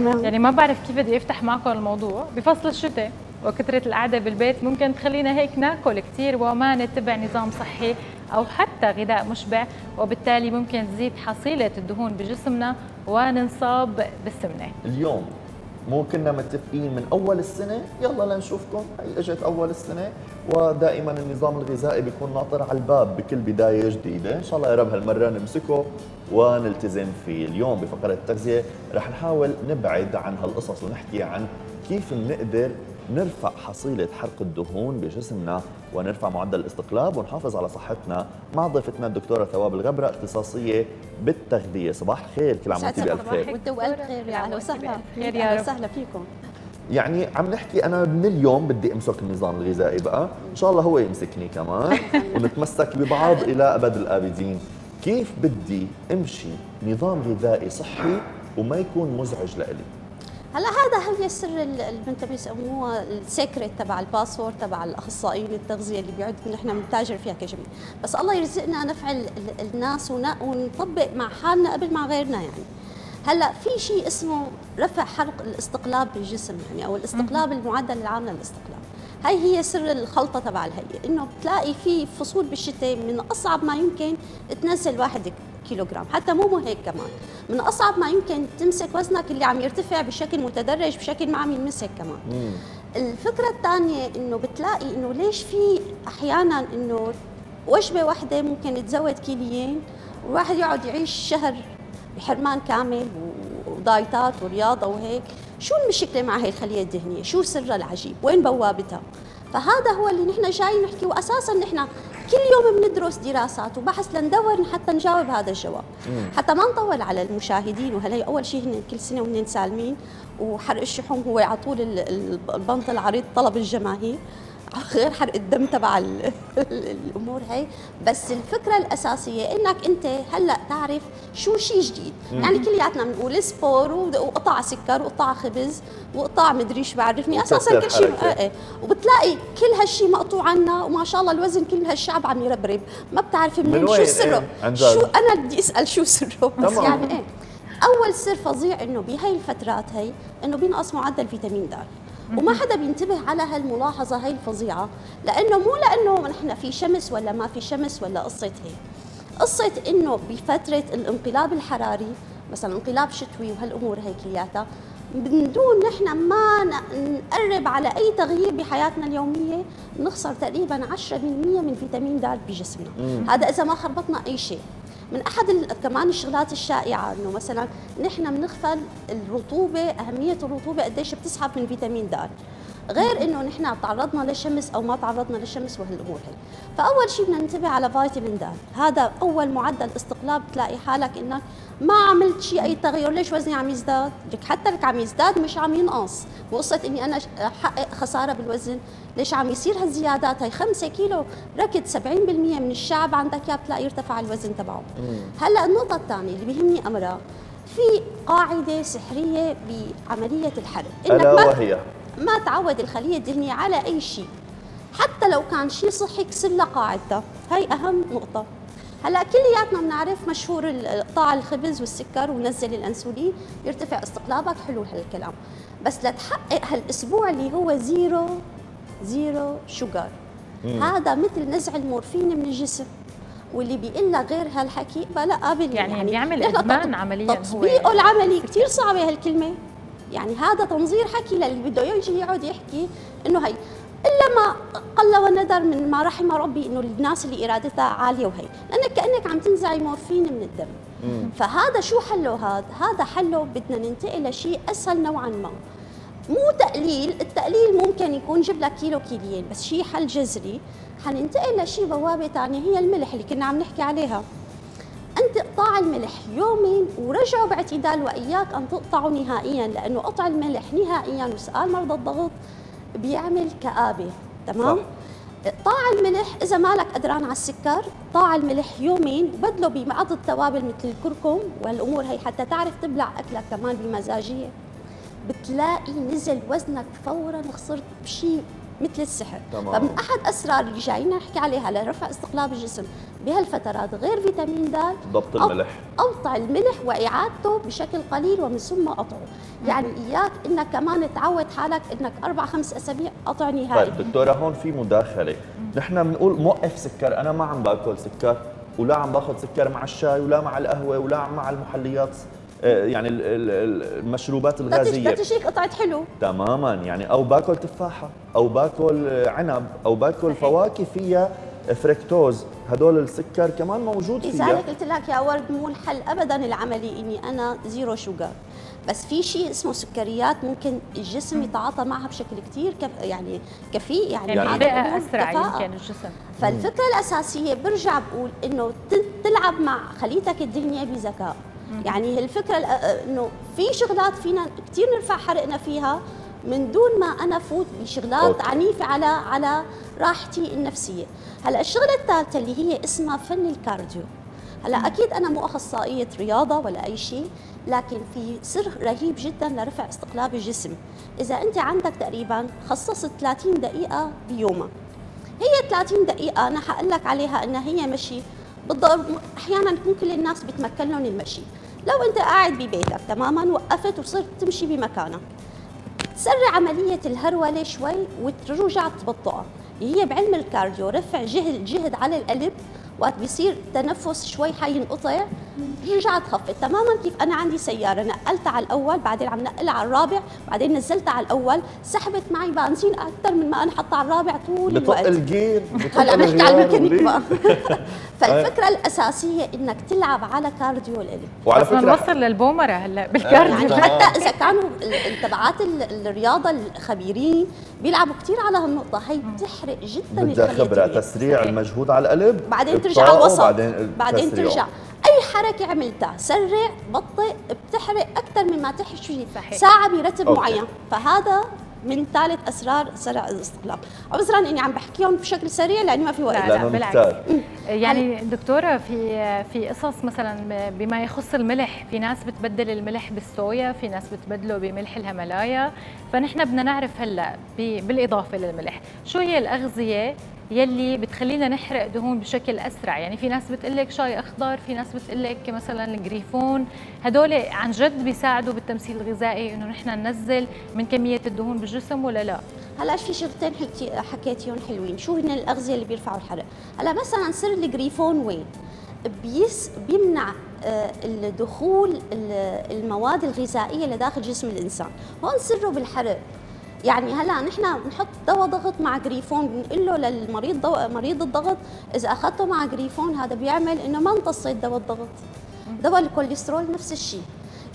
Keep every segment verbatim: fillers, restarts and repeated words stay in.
يعني ما بعرف كيف بدي افتح معكم الموضوع. بفصل الشتاء وكثرة القعدة بالبيت ممكن تخلينا هيك ناكل كثير وما نتبع نظام صحي أو حتى غذاء مشبع، وبالتالي ممكن تزيد حصيلة الدهون بجسمنا وننصاب بالسمنة. اليوم مو كنا متفقين من اول السنه يلا لنشوفكم، هي اجت اول السنه ودائما النظام الغذائي بيكون ناطر على الباب بكل بدايه جديده، ان شاء الله يا رب هالمره نمسكه ونلتزم فيه. اليوم بفقره التغذيه رح نحاول نبعد عن هالقصص ونحكي عن كيف بنقدر نرفع حصيله حرق الدهون بجسمنا ونرفع معدل الاستقلاب ونحافظ على صحتنا مع ضيفتنا الدكتوره ثواب الغبره، اختصاصيه بالتغذيه. صباح الخير، كل عام وانتم بألف خير. وانتم بألف خير، يا اهلا وسهلا. خير يا اهلا رب. وسهلا فيكم. يعني عم نحكي انا من اليوم بدي امسك النظام الغذائي بقى، ان شاء الله هو يمسكني كمان ونتمسك ببعض الى ابد الابدين. كيف بدي امشي نظام غذائي صحي وما يكون مزعج لإلي؟ هلا هذا هي السر اللي انت بيسموه السيكريت تبع الباسورد تبع الاخصائيين التغذيه اللي بيعدوا نحن بنتاجر فيها كجميع، بس الله يرزقنا نفع الناس ونطبق مع حالنا قبل مع غيرنا. يعني هلا في شيء اسمه رفع حرق الاستقلاب بالجسم، يعني او الاستقلاب المعدل العام للاستقلاب. هاي هي سر الخلطه تبع الهيئه، انه بتلاقي في فصول بالشتاء من اصعب ما يمكن تنزل واحد كيلوغرام، حتى مو مو هيك كمان، من اصعب ما يمكن تمسك وزنك اللي عم يرتفع بشكل متدرج بشكل ما عم يمسك كمان. مم. الفكره الثانيه انه بتلاقي انه ليش في احيانا انه وجبه واحده ممكن تزود كيليين والواحد يقعد يعيش شهر بحرمان كامل ودايتات ورياضه وهيك. شو المشكله مع هي الخليه الدهنيه؟ شو سرها العجيب؟ وين بوابتها؟ فهذا هو اللي نحن جايين نحكي، واساسا نحن كل يوم بندرس دراسات وبحث لندور حتى نجاوب هذا الجواب. مم. حتى ما نطول على المشاهدين، وهلا اول شيء هن كل سنه وهن سالمين، وحرق الشحوم هو على طول البنط العريض طلب الجماهير غير حرق الدم تبع الامور هي. بس الفكره الاساسيه انك انت هلا تعرف شو شيء جديد. مم. يعني كلياتنا بنقول سبور وقطع سكر وقطع خبز وقطع مدري شو بعرفني، اساسا كل شيء ايه، وبتلاقي كل هالشيء مقطوع عنا وما شاء الله الوزن كل هالشعب عم يربرب، ما بتعرف منين شو سره. ايه؟ شو انا بدي اسال شو سره بس. طبعا. يعني ايه اول سر فظيع انه بهي الفترات هي انه بينقص معدل فيتامين د، وما حدا بينتبه على هالملاحظه هي الفظيعه، لانه مو لانه نحن في شمس ولا ما في شمس ولا قصه هيك، قصه انه بفتره الانقلاب الحراري مثلا انقلاب شتوي وهالامور هي كلياتها من دون نحن ما نقرب على اي تغيير بحياتنا اليوميه نخسر تقريبا عشرة بالمئة من فيتامين د بجسمنا. مم. هذا اذا ما خربطنا اي شيء. من احد كمان الشغلات الشائعه انه مثلا نحن بنغفل الرطوبه، اهميه الرطوبه قديش بتسحب من فيتامين د، غير انه نحن تعرضنا للشمس او ما تعرضنا للشمس وهالامور هي. فاول شيء بدنا ننتبه على فيتامين د، هذا اول معدل استقلاب تلاقي حالك انك ما عملت شيء اي تغير. ليش وزني عم يزداد؟ لك حتى لك عم يزداد مش عم ينقص، وقصه اني انا احقق خساره بالوزن، ليش عم يصير هالزيادات هي؟ خمسة كيلو ركض سبعين بالمئة من الشعب عندك اياه بتلاقي يرتفع الوزن تبعه. هلا النقطه الثانيه اللي بيهمني امرها، في قاعده سحريه بعمليه الحرق، الا وهي ما تعود الخليه الدهنيه على اي شيء، حتى لو كان شيء صحي كسر لها قاعدتها، هي اهم نقطه. هلا كلياتنا بنعرف مشهور قطاع الخبز والسكر ونزل الانسولين يرتفع استقلابك، حلو هالكلام، بس لتحقق هالاسبوع اللي هو زيرو زيرو شوجر، هذا مثل نزع المورفين من الجسم، واللي بيقول لك غير هالحكي بلا قابل. يعني, يعني بيعمل ادمان عمليا. تطبيقه العملي كثير صعبه هالكلمه، يعني هذا تنظير حكي للي بده يجي يقعد يحكي انه هي، الا ما قل وندر من ما رحم ربي انه الناس اللي ارادتها عاليه وهي، لانك كانك عم تنزعي مورفين من الدم. مم. فهذا شو حله؟ هذا هذا حله بدنا ننتقل لشيء اسهل نوعا ما، مو تقليل، التقليل ممكن يكون جيب لك كيلو كيليين، بس شيء حل جذري. حننتقل لشيء بوابه ثانيه هي الملح اللي كنا عم نحكي عليها. انت اقطاع الملح يومين ورجعوا باعتدال، واياك ان تقطعوا نهائيا، لانه قطع الملح نهائيا وسؤال مرضى الضغط بيعمل كآبه. تمام؟ صح. قطاع الملح اذا مالك قدران على السكر، قطاع الملح يومين وبدله ببعض التوابل مثل الكركم والامور هي حتى تعرف تبلع اكلك كمان بمزاجيه، بتلاقي نزل وزنك فورا، خسرت بشيء مثل السحر. تمام. فمن احد اسرار اللي جايين نحكي عليها لرفع استقلاب الجسم بهالفترات غير فيتامين د ضبط الملح، قطع الملح واعادته بشكل قليل ومن ثم قطعه. يعني اياك انك كمان تعود حالك انك اربع خمس اسابيع قطع نهائي. طيب دكتوره هون في مداخله، نحن بنقول موقف سكر، انا ما عم باكل سكر ولا عم باخذ سكر مع الشاي ولا مع القهوه ولا مع المحليات، يعني المشروبات الغازيه. لا تشيك قطعت حلو تماما، يعني او باكل تفاحه او باكل عنب او باكل فواكه فيها فركتوز، هدول السكر كمان موجود فيها. لذلك قلت لك يا ورد مو الحل ابدا العملي اني انا زيرو شوجر، بس في شيء اسمه سكريات ممكن الجسم يتعاطى معها بشكل كثير كف يعني كفيء، يعني يعني بيئة اسرع يمكن الجسم. فالفكره الاساسيه برجع بقول انه تلعب مع خليتك الدهنيه بذكاء. يعني الفكره انه في شغلات فينا كثير نرفع حرقنا فيها من دون ما انا فوت بشغلات أوكي. عنيفه على على راحتي النفسيه. هلا الشغله الثالثه اللي هي اسمها فن الكارديو. هلا اكيد انا مو اخصائيه رياضه ولا اي شيء، لكن في سر رهيب جدا لرفع استقلاب الجسم. اذا انت عندك تقريبا خصصت ثلاثين دقيقه بيومك، هي ثلاثين دقيقه انا حقول لك عليها انها هي مشي بالضبط. احيانا مو كل الناس بتمكن لهم المشي. لو انت قاعد ببيتك تماما وقفت وصرت تمشي بمكانك، تسرع عمليه الهروله شوي وترجع تبطئها. هي بعلم الكارديو رفع جهد جهد على القلب، وقت بيصير تنفس شوي حينقطع رجع تخفض. تماما كيف انا عندي سياره نقلتها على الاول بعدين عم نقلها على الرابع بعدين نزلتها على الاول، سحبت معي بنزين اكثر من ما انا حطها على الرابع طول الوقت. بطق الجير هلا نحكي على الميكانيك بقى. فالفكره الاساسيه انك تلعب على كارديو القلب. وعلى فكره نوصل للبومره هلا بالكارديو. يعني حتى اذا كانوا تبعات الرياضه الخبيرين بيلعبوا كثير على هالنقطه هي، بتحرق جدا. بدها خبره، تسريع المجهود على القلب بعدين ترجع على الوسط بعدين, بعدين ترجع. اي حركه عملتها سرع بطئ بتحرق اكثر مما تحكي ساعه برتب أوكي. معين. فهذا من ثالث اسرار سرع الاستقلاب. عذرا اني عم بحكيهم بشكل سريع لانه ما في وقت. لا لا بالعكس. يعني دكتوره في في قصص مثلا بما يخص الملح، في ناس بتبدل الملح بالصويا، في ناس بتبدله بملح الهيمالايا، فنحن بدنا نعرف هلا بالاضافه للملح شو هي الاغذيه يلي بتخلينا نحرق دهون بشكل اسرع. يعني في ناس بتقول لك شاي اخضر، في ناس بتقول لك مثلا الجريفون، هدول عن جد بيساعدوا بالتمثيل الغذائي انه نحن ننزل من كميه الدهون بالجسم ولا لا؟ هلا في شغلتين حكيتيهم حلوين، شو هن الاغذيه اللي بيرفعوا الحرق؟ هلا مثلا سر الجريفون وين؟ بيس بيمنع الدخول المواد الغذائيه لداخل جسم الانسان، هون سره بالحرق. يعني هلا نحن بنحط دواء ضغط مع جريفون، بنقول له للمريض دواء مريض الضغط اذا اخذته مع جريفون هذا بيعمل انه ما امتصيت دواء الضغط. دواء الكوليسترول نفس الشيء.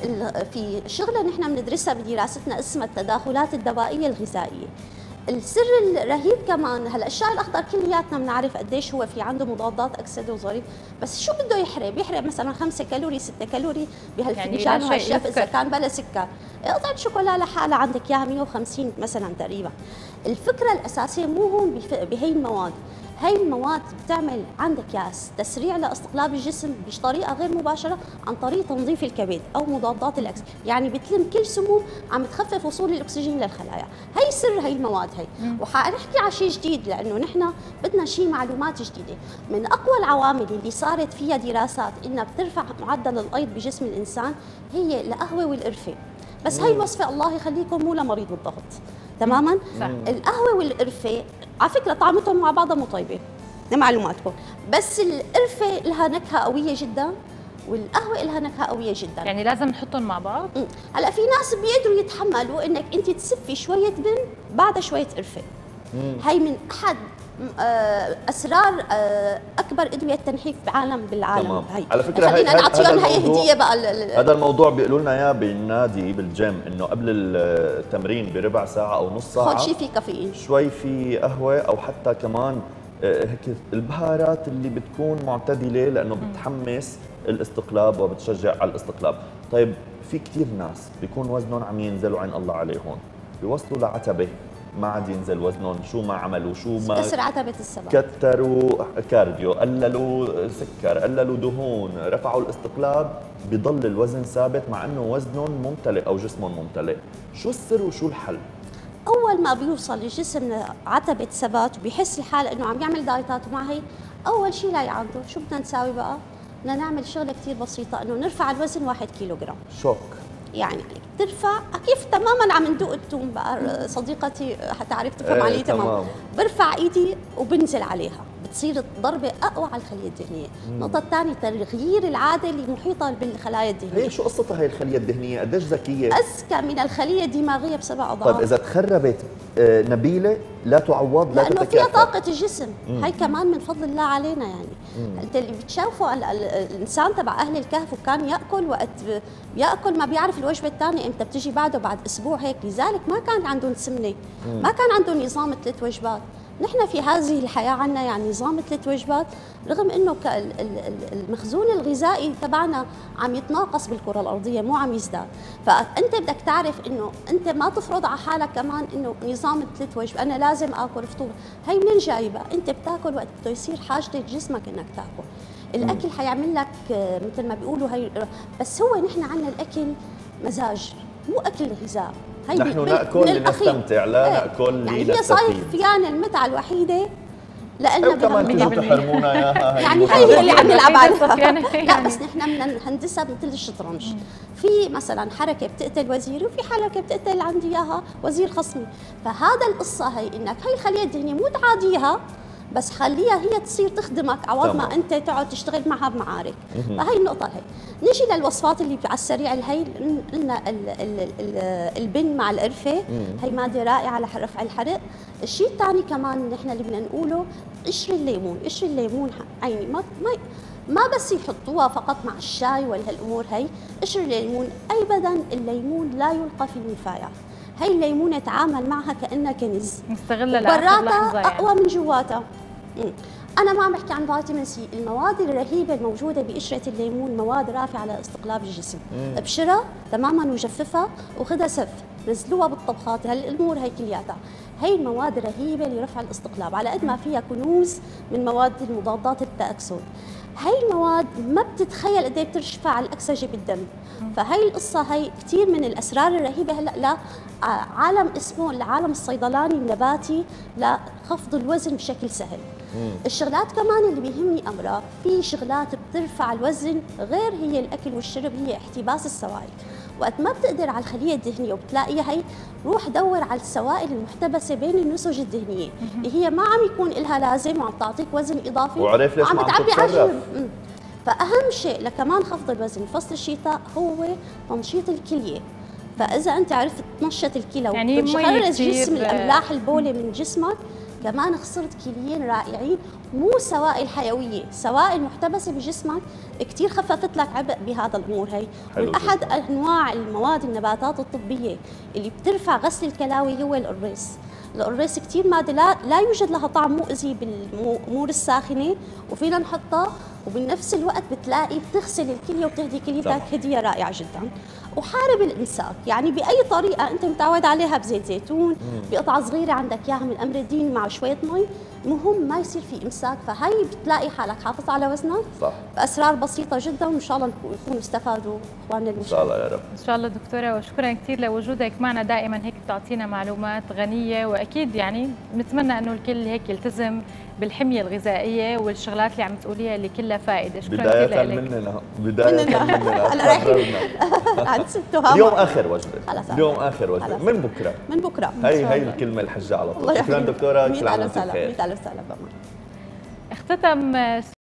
في شغله نحن بندرسها بدراستنا اسمها التداخلات الدوائيه الغذائيه. السر الرهيب كمان هلا الشاي الاخضر كلياتنا بنعرف قديش هو في عنده مضادات اكسده وظريف، بس شو بده يحرق؟ بيحرق مثلا خمسة كالوري ستة كالوري بهالفنجان يعني وهالشف اذا كان بلا سكر. قطعه شوكولا لحالها عندك اياها مية وخمسين مثلا تقريبا. الفكره الاساسيه مو هون بهي المواد، هي المواد بتعمل عندك يا تسريع لاستقلاب الجسم بطريقه غير مباشره عن طريق تنظيف الكبد او مضادات الاكسده، يعني بتلم كل سموم عم تخفف وصول الاكسجين للخلايا. هي سر هي المواد هي. وحنحكي على شيء جديد لانه نحن بدنا شيء معلومات جديده. من اقوى العوامل اللي صارت فيها دراسات انها بترفع معدل الايض بجسم الانسان هي القهوه والقرفه. بس هي الوصفه الله يخليكم مو لمريض الضغط. تماما؟ القهوه والقرفه على فكره طعمتهم مع بعضها مو طيبه لمعلوماتكم، بس القرفه لها نكهه قويه جدا والقهوه لها نكهه قويه جدا. يعني لازم نحطهم مع بعض؟ هلا في ناس بيقدروا يتحملوا انك انت تسفي شويه بن بعدها شويه قرفه. هي من احد اسرار اكبر ادويه تنحيف بعالم بالعالم. تمام. هي على فكره خلينا نعطيهم هي هديه بقى. هذا الموضوع بيقولوا لنا اياه بالنادي بالجيم انه قبل التمرين بربع ساعه او نص ساعه خذ شيء فيه كافيين، شوي في قهوه او حتى كمان هيك البهارات اللي بتكون معتدله لانه بتحمس الاستقلاب وبتشجع على الاستقلاب. طيب في كثير ناس بيكون وزنهم عم ينزل وعين الله عليهم، بيوصلوا لعتبه ما عاد ينزل وزنهم، شو ما عملوا شو ما كسر عتبة السبب، كتروا كارديو، قللوا سكر، قللوا دهون، رفعوا الاستقلاب، بضل الوزن ثابت مع انه وزنهم ممتلئ او جسمهم ممتلئ. شو السر وشو الحل؟ اول اول ما بيوصل الجسم عتبه ثبات وبيحس الحال انه عم يعمل دايتات ومع هي اول شيء لاقي عنده شو بدنا نساوي بقى؟ بدنا نعمل شغله كثير بسيطه انه نرفع الوزن واحد كيلوغرام. شوك. يعني ترفع كيف تماما عم ندوق التوم بقى صديقتي حتعرف تفهم علي تمام. برفع ايدي وبنزل عليها بتصير الضربه اقوى على الخليه الدهنيه. النقطه الثانيه تغيير العاده اللي محيطه بالخلايا الدهنيه. هي شو قصتها هي الخليه الدهنيه؟ قديش ذكيه؟ اذكى من الخليه الدماغيه بسبع اضعاف. طيب اذا تخربت نبيله لا تعوض لا لانه تتكافئ. فيها طاقه الجسم. مم. هي كمان من فضل الله علينا يعني. مم. انت اللي بتشوفه الانسان تبع اهل الكهف وكان ياكل وقت ياكل ما بيعرف الوجبه الثانيه امتى بتجي بعده بعد اسبوع هيك، لذلك ما كان عندهم سمنه، مم. ما كان عندهم نظام ثلاث وجبات. نحن في هذه الحياه عندنا يعني نظام ثلاث وجبات، رغم انه المخزون الغذائي تبعنا عم يتناقص بالكره الارضيه مو عم يزداد، فانت بدك تعرف انه انت ما تفرض على حالك كمان انه نظام ثلاث وجبات، انا لازم اكل فطور، هي منين جايبه؟ انت بتاكل وقت بده يصير حاجه جسمك انك تاكل. الاكل حيعمل لك مثل ما بيقولوا هي، بس هو نحن عندنا الاكل مزاج مو اكل غذاء. نحن ناكل لنستمتع لا ناكل لنستفيد. يعني هي صاير فينا المتعه الوحيده لانه كمان تجوا تحرمونا اياها. يعني هي اللي عم نلعب عليها. لا بس نحن بدنا نهندسها مثل الشطرنج. في مثلا حركه بتقتل وزيري وفي حركه بتقتل عندي اياها وزير خصمي، فهذا القصه هي انك هي الخليه الدهنيه مو تعاديها بس خليها هي تصير تخدمك عوض ما انت تقعد تشتغل معها بمعارك. فهي النقطه هي. نجي للوصفات اللي على السريع هي قلنا البن مع القرفه، هي ماده رائعه لرفع الحرق. الشيء الثاني كمان نحن اللي بدنا نقوله قشر الليمون، قشر الليمون يعني ما ما ما بس يحطوها فقط مع الشاي ولا هالامور هي، قشر الليمون ابدا الليمون لا يلقى في النفايات. هي الليمونه تعامل معها كانها كنز، نستغلها لاخر لحظه يعني. اقوى من جواتها. أنا ما عم بحكي عن فيتامين سي، المواد الرهيبة الموجودة بقشرة الليمون مواد رافعة لاستقلاب الجسم، ابشرها تماما وجففها وخذها سف، نزلوها بالطبخات، هالأمور هي كلياتها، هي المواد الرهيبة لرفع الاستقلاب، على قد ما فيها كنوز من مواد المضادات التأكسد. هي المواد ما بتتخيل قد ايه بترفع الأكسجة بالدم، فهي القصة هي كثير من الأسرار الرهيبة هلا لا عالم اسمه العالم الصيدلاني النباتي لخفض الوزن بشكل سهل. مم. الشغلات كمان اللي بيهمني امرها، في شغلات بترفع الوزن غير هي الاكل والشرب، هي احتباس السوائل. وقت ما بتقدر على الخليه الدهنيه وبتلاقيها هي، روح دور على السوائل المحتبسه بين النسج الدهنيه اللي هي ما عم يكون لها لازم وعم تعطيك وزن اضافي وعرف ليش ما عم تتصرف. فاهم شيء لكمان خفض الوزن فصل الشتاء هو تنشيط الكليه. فاذا انت عرفت تنشط الكلى يعني وتخرج جسم الاملاح البولي من جسمك، كمان خسرت كليين رائعين، مو سوائل حيويه، سوائل محتبسه بجسمك كثير خففت لك عبء بهذا الامور هي. من احد انواع المواد النباتات الطبيه اللي بترفع غسل الكلاوي هو القريص. القريص كثير ماده لا, لا يوجد لها طعم مؤذي بالامور الساخنه وفينا نحطها، وبنفس الوقت بتلاقي بتغسل الكليه وبتهدي كليتك هديه رائعه جدا. وحارب الامساك، يعني باي طريقه انت متعود عليها، بزيت زيتون، بقطعه صغيره عندك اياها من امردين مع شويه مي، المهم ما يصير في امساك، فهي بتلاقي حالك حافظ على وزنك. صح. باسرار بسيطه جدا، وان شاء الله يكونوا استفادوا اخواننا المشاهدين. ان شاء الله يا رب. ان شاء الله دكتوره، وشكرا كثير لوجودك معنا، دائما هيك بتعطينا معلومات غنيه، واكيد يعني بنتمنى انه الكل هيك يلتزم بالحميه الغذائيه والشغلات اللي عم تقوليها اللي كلها فائده. شكرا كثير لك. بدايه مننا بدايه مننا هلا رايحين اليوم اخر وجبه، اليوم اخر وجبه من بكره من بكره هي هي الكلمه الحجه على طول. شكرا دكتوره، كل عام وانت بخير. مئة ألف سلامه. اختتم